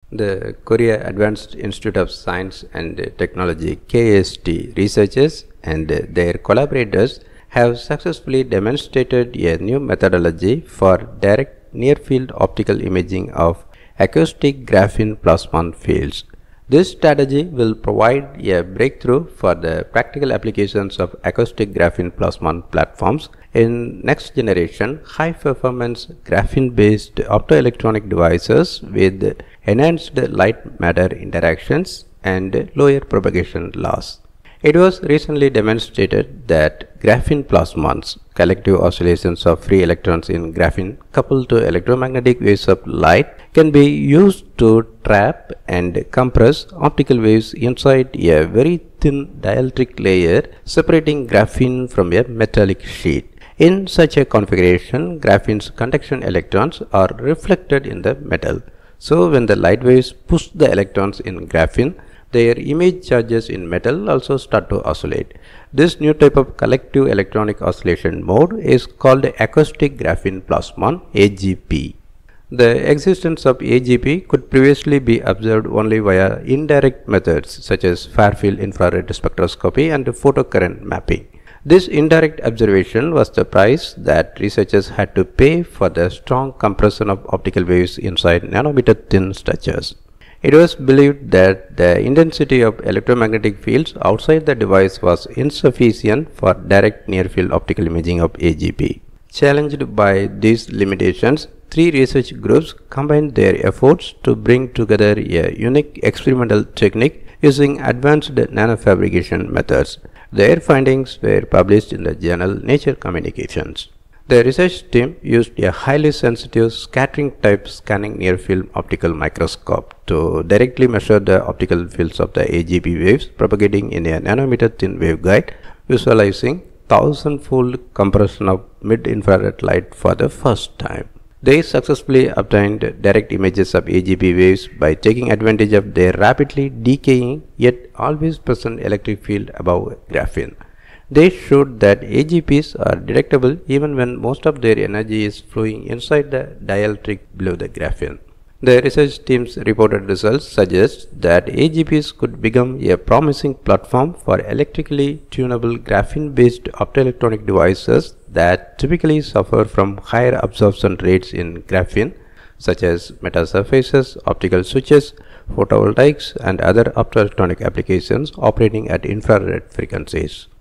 The Korea Advanced Institute of Science and Technology KAIST researchers and their collaborators have successfully demonstrated a new methodology for direct near-field optical imaging of acoustic graphene plasmon fields. This strategy will provide a breakthrough for the practical applications of acoustic graphene plasmon platforms in next-generation high-performance graphene-based optoelectronic devices with enhanced light-matter interactions and lower propagation loss. It was recently demonstrated that graphene plasmons, collective oscillations of free electrons in graphene coupled to electromagnetic waves of light, can be used to trap and compress optical waves inside a very thin dielectric layer separating graphene from a metallic sheet. In such a configuration, graphene's conduction electrons are reflected in the metal. So when the light waves push the electrons in graphene, their image charges in metal also start to oscillate. This new type of collective electronic oscillation mode is called acoustic graphene plasmon (AGP). The existence of AGP could previously be observed only via indirect methods such as far-field infrared spectroscopy and photocurrent mapping. This indirect observation was the price that researchers had to pay for the strong compression of optical waves inside nanometer-thin structures. It was believed that the intensity of electromagnetic fields outside the device was insufficient for direct near-field optical imaging of AGP. Challenged by these limitations, three research groups combined their efforts to bring together a unique experimental technique using advanced nanofabrication methods. Their findings were published in the journal Nature Communications. The research team used a highly sensitive scattering type scanning near-field optical microscope to directly measure the optical fields of the AGP waves propagating in a nanometer thin waveguide, visualizing 1000-fold compression of mid-infrared light for the first time. They successfully obtained direct images of AGP waves by taking advantage of their rapidly decaying yet always present electric field above graphene. They showed that AGPs are detectable even when most of their energy is flowing inside the dielectric below the graphene. The research team's reported results suggest that AGPs could become a promising platform for electrically tunable graphene-based optoelectronic devices that typically suffer from higher absorption rates in graphene, such as metasurfaces, optical switches, photovoltaics, and other optoelectronic applications operating at infrared frequencies.